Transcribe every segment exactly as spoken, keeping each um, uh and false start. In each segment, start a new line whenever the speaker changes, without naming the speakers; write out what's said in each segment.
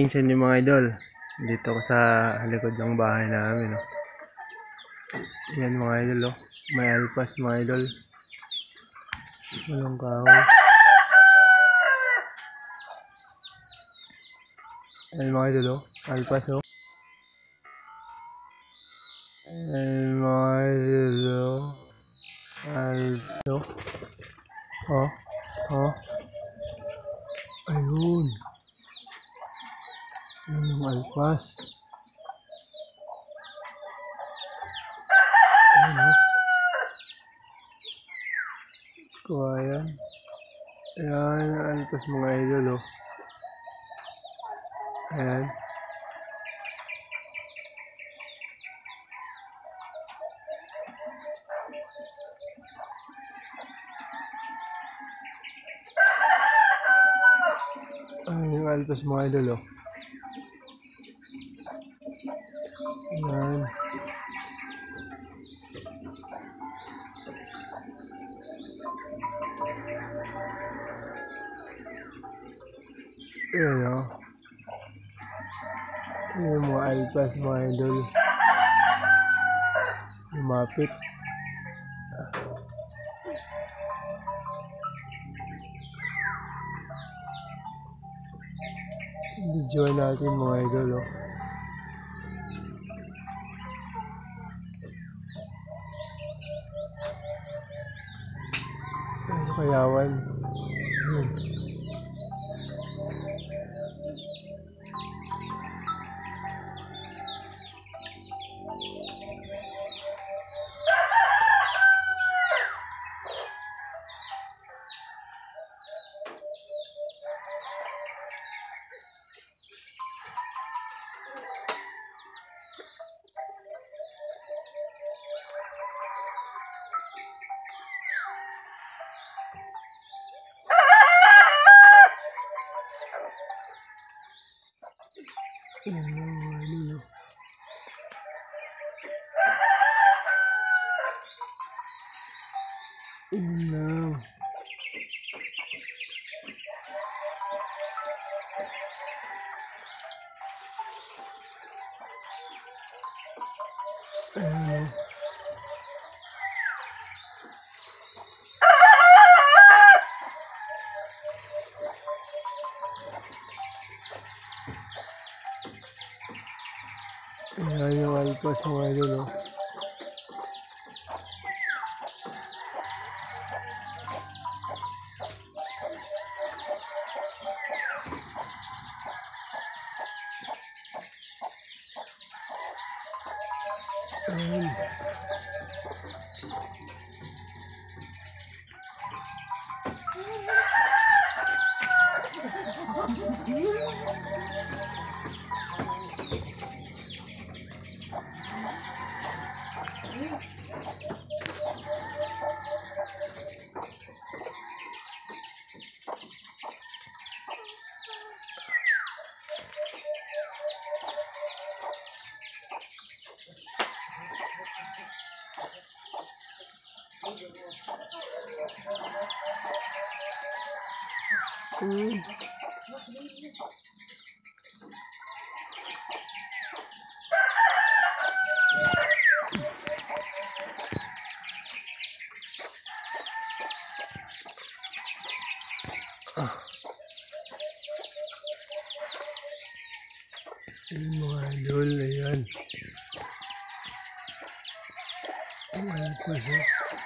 morning sa inyo mga idol. Dito ko sa likod ng bahay namin. Oh. Yan mga idol. Oh. May alpas mga idol. Walang kahoy. Ayan mga idol. Oh. Alpas. Oh. Ayan mga idol. Oh. Alpas. Oh. Oh. Oh. Ayun. Ayun yung alpas. Ayun o. Kuha yan. Ayan yung alpas mga idol o. Ayan. Ayan yung alpas mga idol o. Ayan. Ayan o. Ayan yung mga alpas mga idol. Lumapit. Videoan natin mga idol o. Ayan kayawan. Ayan. Ayan mga idol o. Ayan lang. Ayan o. Ayan yung alpas mga idol o. Ayan. Hmm. Ah. Ayan mga idol, ayan. Ang alpas o.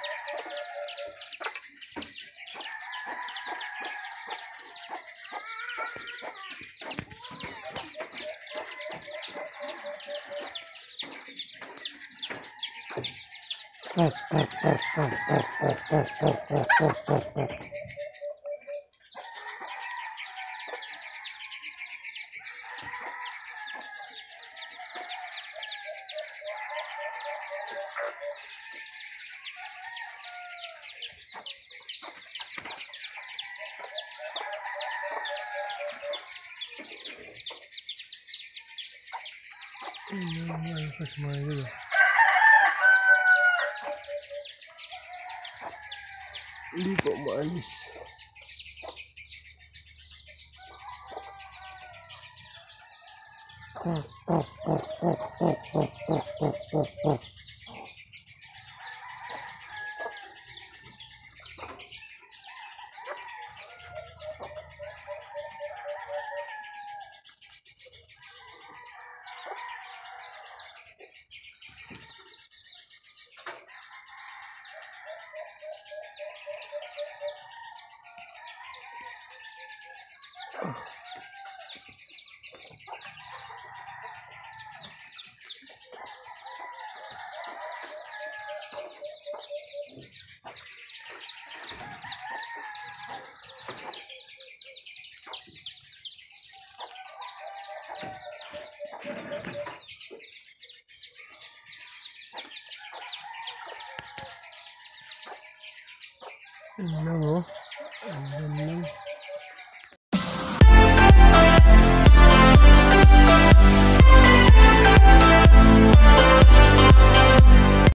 Ayan yung alpas mga idol o. Hindi po maalis. Ano mo? Ano lang.